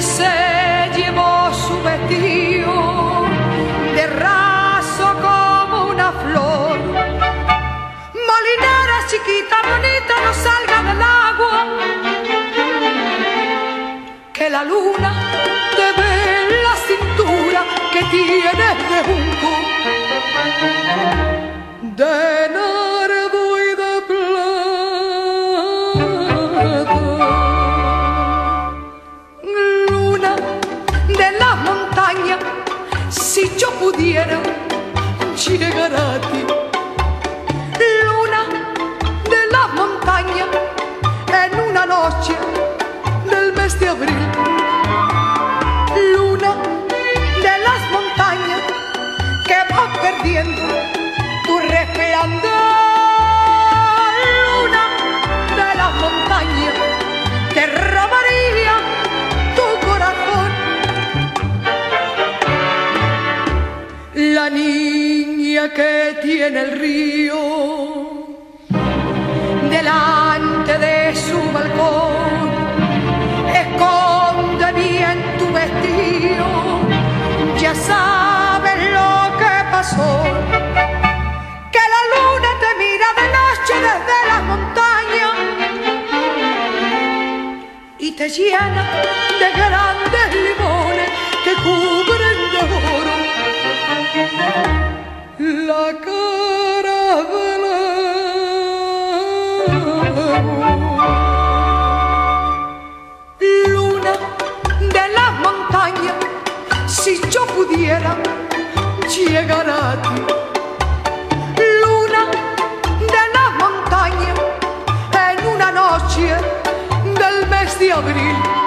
se llevó su vestido de raso como una flor. Molinera chiquita, bonita, no salga del agua, que la luna te ve la cintura que tienes de junco, de nardo y de plata. Luna de las montañas, si yo pudiera llegar a ti. Luna de las montañas, en una noche del mes de abril. Luna de las montañas, que vas perdiendo tu resplandor. Luna de las montañas, que robaría tu corazón. La niña que tiene el río delante de su balcón, esconde bien tu vestido, ya sabes lo que pasó, que la luna te mira de noche desde las montañas y te llena de grandes limones que cubren de oro la cara del agua. Luna de las montañas, si yo pudiera llegar a ti. Luna de las montañas, en una noche del mes de abril.